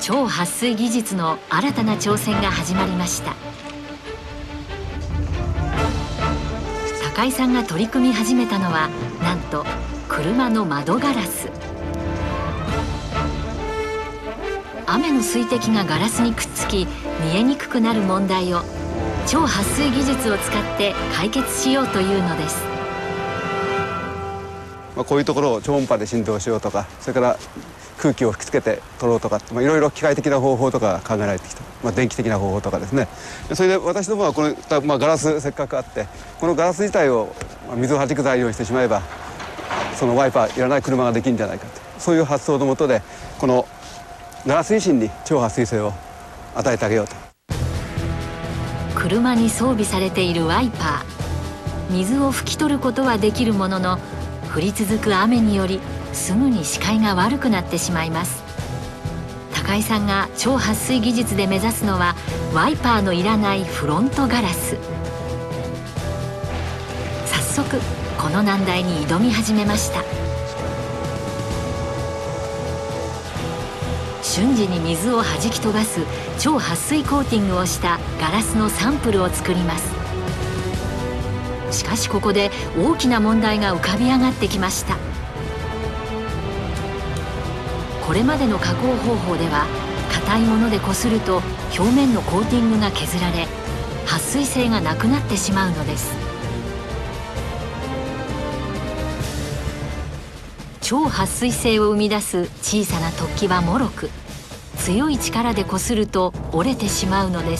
超撥水技術の新たな挑戦が始まりました。高井さんが取り組み始めたのは、なんと車の窓ガラス。雨の水滴がガラスにくっつき見えにくくなる問題を超撥水技術を使って解決しようというのです。 こういうところを超音波で浸透しようとか、それから空気を吹きつけて取ろうとか、いろいろ機械的な方法とか考えられてきた、電気的な方法とかですね。それで私どもはこの、ガラスせっかくあって、このガラス自体を水をはじく材料にしてしまえば、そのワイパーいらない車ができるんじゃないかと、そういう発想のもとでこのガラス自身に超撥水性を与えてあげようと。 車に装備されているワイパー、水を拭き取ることはできるものの、降り続く雨によりすぐに視界が悪くなってしまいます。高井さんが超撥水技術で目指すのは、ワイパーのいらないフロントガラス。早速この難題に挑み始めました。瞬時に水をはじき飛ばす超撥水コーティングをしたガラスのサンプルを作ります。しかしここで大きな問題が浮かび上がってきました。これまでの加工方法では、硬いものでこすると表面のコーティングが削られ、撥水性がなくなってしまうのです。超撥水性を生み出す小さな突起は脆く、強い力でこすると折れてしまうのです。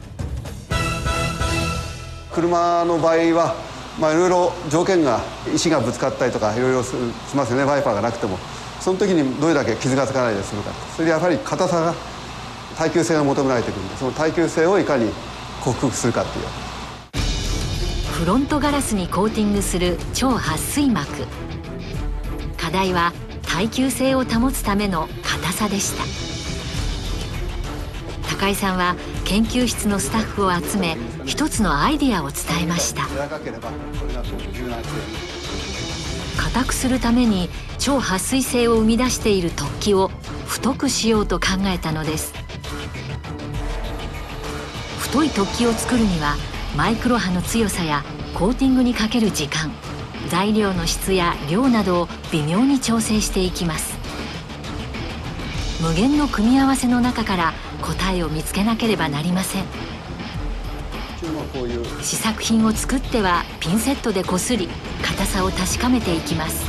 車の場合は、いろいろ条件が、石がぶつかったりとかいろいろしますよね、ワイパーがなくても。その時にどれだけ傷がつかないで済むか、それでやはり硬さが、耐久性が求められてくるんで、その耐久性をいかに克服するかっていう。 フロントガラスにコーティングする超撥水膜。課題は耐久性を保つための硬さでした。高井さんは研究室のスタッフを集め、一つのアイデアを伝えました。硬くするために超撥水性を生み出している突起を太くしようと考えたのです。太い突起を作るには、マイクロ波の強さやコーティングにかける時間、材料の質や量などを微妙に調整していきます。無限の組み合わせの中から答えを見つけなければなりません。試作品を作ってはピンセットでこすり、硬さを確かめていきます。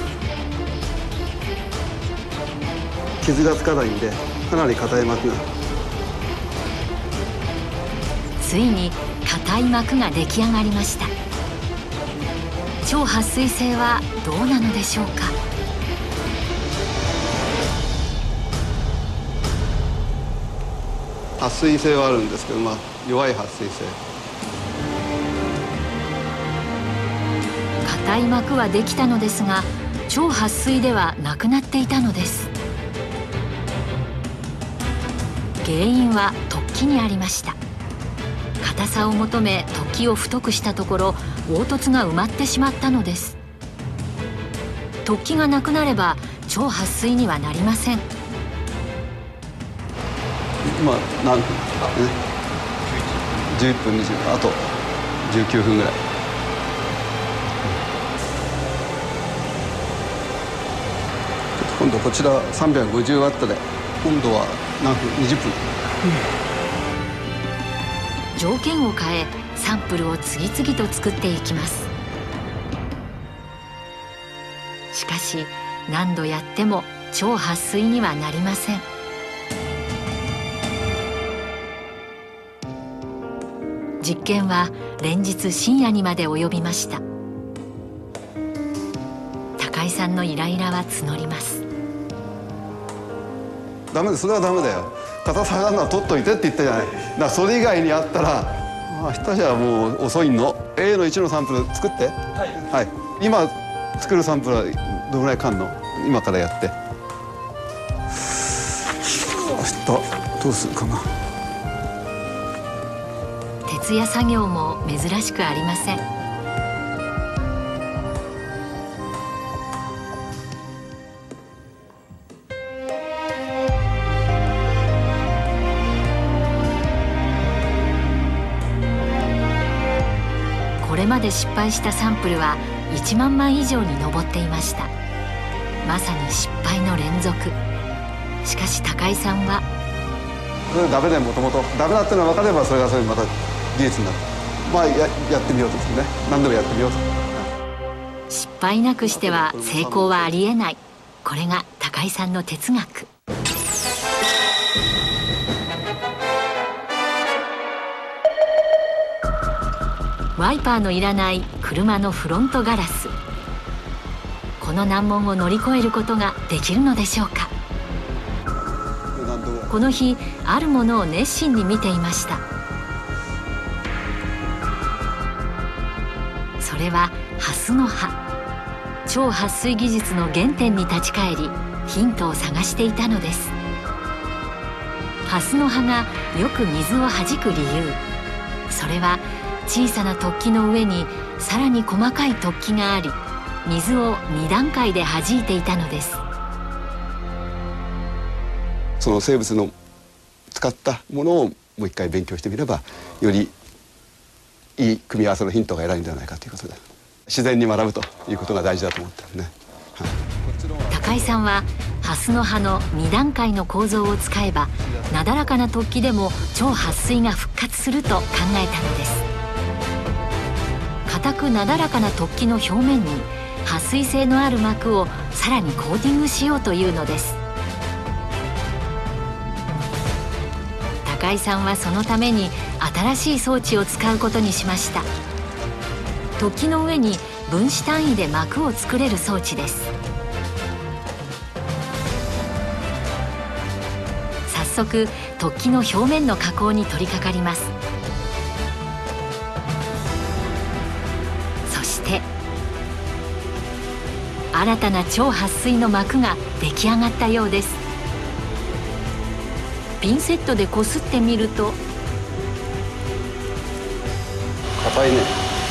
傷がつかないんで、かなり硬い膜が。 ついに硬い膜が出来上がりました。超撥水性はどうなのでしょうか。 撥水性はあるんですけど、弱い撥水性。 硬い膜はできたのですが、超撥水ではなくなっていたのです。原因は突起にありました。硬さを求め突起を太くしたところ、凹凸が埋まってしまったのです。突起がなくなれば超撥水にはなりません。 今何分？11分20分、あと19分ぐらい。今度こちら350ワットで、今度は何分？20分。 条件を変えサンプルを次々と作っていきます。しかし何度やっても超撥水にはなりません。実験は連日深夜にまで及びました。高井さんのイライラは募ります。 ダメです、それはダメだよ。硬さがあるのは取っといてって言ったじゃない。だからそれ以外にあったら、明日じゃもう遅いの。A の1のサンプル作って。はい。今作るサンプルはどのぐらいかんの？今からやって。明日どうするかな。 徹夜作業も珍しくありません。 まで失敗したサンプルは1万枚以上に上っていました。まさに失敗の連続。しかし高井さんはダメでもともとダメだっていうのが分かれば、それがそれまた技術になる。まあ やってみようとですね。何でもやってみようと。 失敗なくしては成功はありえない。これが高井さんの哲学。ワイパーのいらない車のフロントガラス。この難問を乗り越えることができるのでしょうか。この日、あるものを熱心に見ていました。それはハスの葉。超撥水技術の原点に立ち返り、ヒントを探していたのです。ハスの葉がよく水をはじく理由、それは小さな突起の上にさらに細かい突起があり、水を2段階で弾いていたのです。 その生物の使ったものをもう一回勉強してみれば、よりいい組み合わせのヒントが得られるんではないかということで、自然に学ぶということが大事だと思ってるね。 高井さんはハスの葉の2段階の構造を使えば、なだらかな突起でも超撥水が復活すると考えたのです。硬くなだらかな突起の表面に撥水性のある膜をさらにコーティングしようというのです。高井さんはそのために新しい装置を使うことにしました。突起の上に分子単位で膜を作れる装置です。早速突起の表面の加工に取り掛かります。そして新たな超撥水の膜が出来上がったようです。ピンセットでこすってみると硬いね。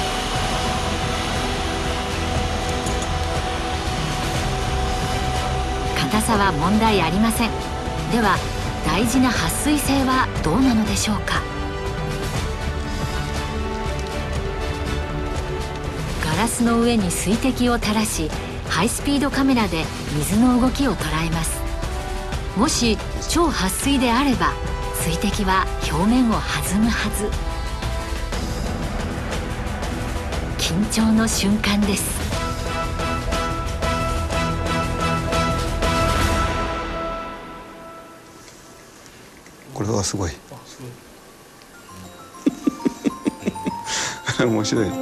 硬さは問題ありません。では大事な撥水性はどうなのでしょうか。ガラスの上に水滴を垂らし、ハイスピードカメラで水の動きを捉えます。もし超撥水であれば、水滴は表面を弾むはず。緊張の瞬間です。 これはすごい。面白い。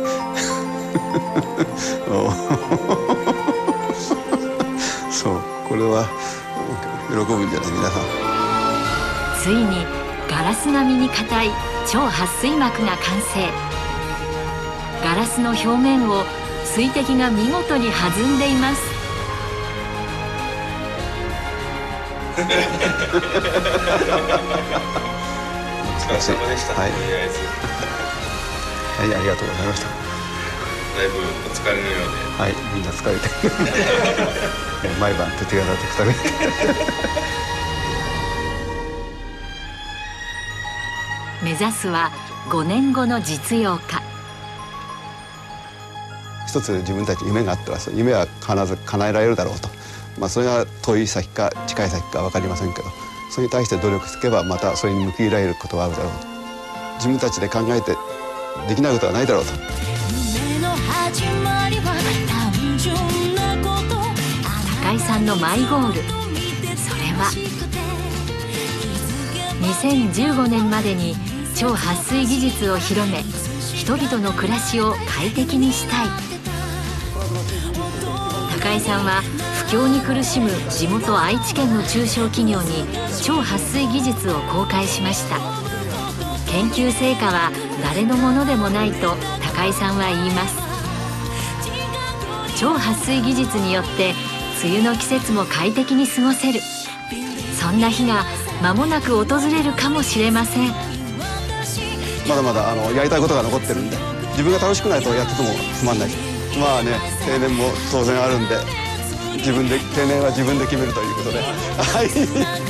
そう、これは喜ぶんじゃない、皆さん。 ついにガラス並みに硬い超撥水膜が完成。ガラスの表面を水滴が見事に弾んでいます。 お疲れ様でした。 はい、 とりあえずはい、ありがとうございました。 だいぶお疲れのようで。 はい、みんな疲れて毎晩徹夜だと2人目指すは5年後の実用化。 一つ自分たちに夢があっては、夢は必ず叶えられるだろうと、それが遠い先か近い先か分かりませんけど、それに対して努力していけばまたそれに報いられることはあるだろうと、自分たちで考えてできないことはないだろうと。 高井さんのマイゴール、それは2015年までに超撥水技術を広め、人々の暮らしを快適にしたい。高井さんは不況に苦しむ地元愛知県の中小企業に超撥水技術を公開しました。研究成果は誰のものでもないと高井さんは言います。超撥水技術によって梅雨の季節も快適に過ごせる、そんな日が間もなく訪れるかもしれません。 まだまだやりたいことが残ってるんで、自分が楽しくないとやっててもつまんない。まあね、定年も当然あるんで、定年は自分で決めるということではい